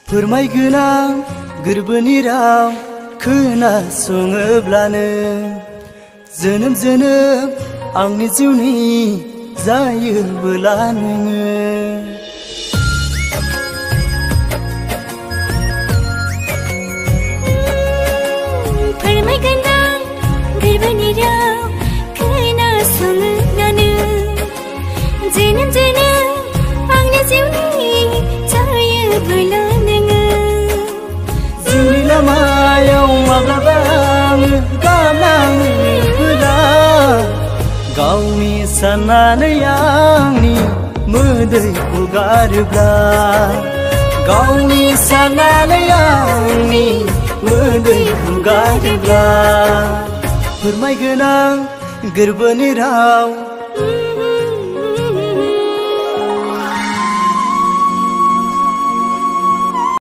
फोरमायगोनां गोरबोनि राव खोनासङोब्लानो जोनोम जोनोम आंनि जिउनि जायोबोला नोङो फोरमायगोनां गोरबोनि राव खोनासङोब्लानो जोनोम जोनोम आंनि जिउनि जायोबोला नोङो जिउनि लामायाव माब्लाबा आङो गानाङोब्ला गावनि साननानै आंनि मोदैखौ गारोब्ला गावनि साननानै आंनि मोदैखौ गारोब्ला फोरमायगोनां गोरबोनि राव